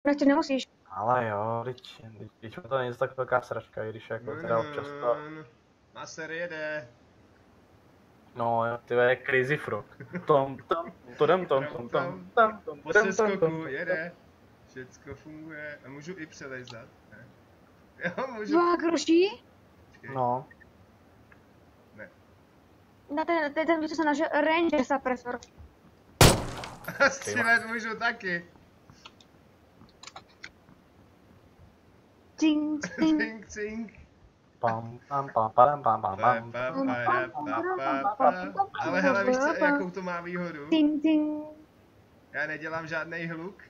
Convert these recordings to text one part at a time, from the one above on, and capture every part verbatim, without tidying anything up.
Proč ty nemusíš? Ale jo, teď, teď to není tak velká sračka, i když jako teda občas to... Maser jede. No, ty je Crazy Frog. Tom, tom, tom, tom, tom, tom, tom, tom, tom, Po tom, tom, seskoku tom, jede. Všecko funguje. A můžu i přelezat, ne? Jo, můžu. Dva kruší? no. Ne. Na ten, ten, ten, co se našel Ranger Suppressor. A střílet můžu taky. Cink, cink. Cink, cink. Pam, pam, pam, pam, pam, pam, Pa, pam. pa, pa, pa, pa, pa. Ale hele, víš co, jakou to má výhodu? Cink, cink. Já nedělám žádný hluk.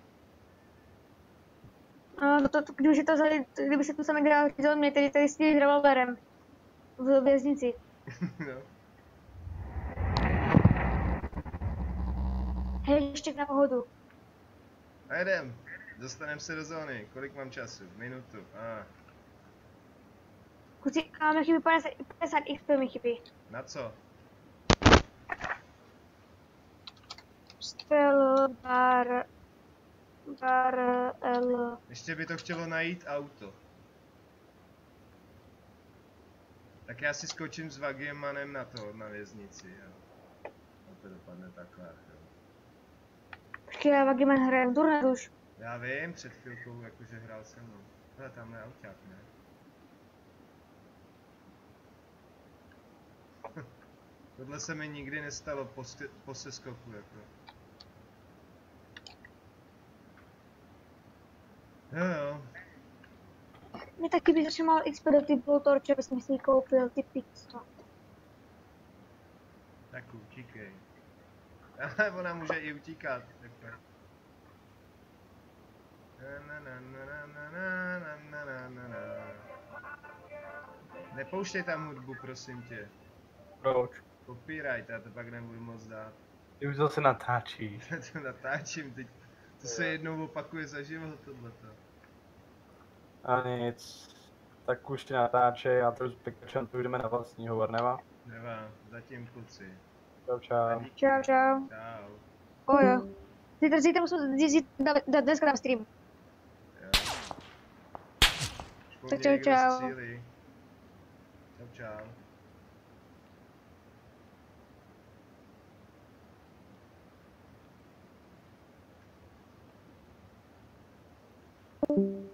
No, to, to, kdyby si to vzali, kdyby si tu sami dal řízol mě, tedy tady s tím revolverem. V věznici. No. Hej, ještě na pohodu. A jedem. Dostaneme se do zóny. Kolik mám času? Minutu. A. Kuci, a mi chybí padesát, padesát X P mi chybí. Na co? Spell, bar, bar, L. Ještě by to chtělo najít auto. Tak já si skočím s Vagiemanem na to, na věznici, jo. A to dopadne takhle, jo. Počkej, já Vagiman hraje v turnet už. Já vím, před chvilkou jakože hrál se mnou. Hele, tamhle je auťák, ne? Tohle se mi nikdy nestalo po, po seskoku, jako. Jo jo. Mě taky by zašel mal X P do ty Blowtorče, abys mi si koupil ty pizza. Tak utíkej. Ale ona může i utíkat, takhle. Na, na, na, na, na, na, na, na, na, na. Nepouštěj tam hudbu, prosím tě. Proč? Copyright, já to pak nebudu moc dát. Ty už zase natáčíš. To natáčím teď. To se jednou opakuje za život, tohleto. A nic. Tak už ti natáčej a to s Pikačem tu jdeme na vlastní hovor, nemá? Nevá, zatím kluci. Čau, čau. Čau, čau. Čau. O jo. Zítra, zítra musím, zítra, dneska dám stream. Jo. Už po Tak mně čau, někdo čau. střílí. Čau, čau. Thank you.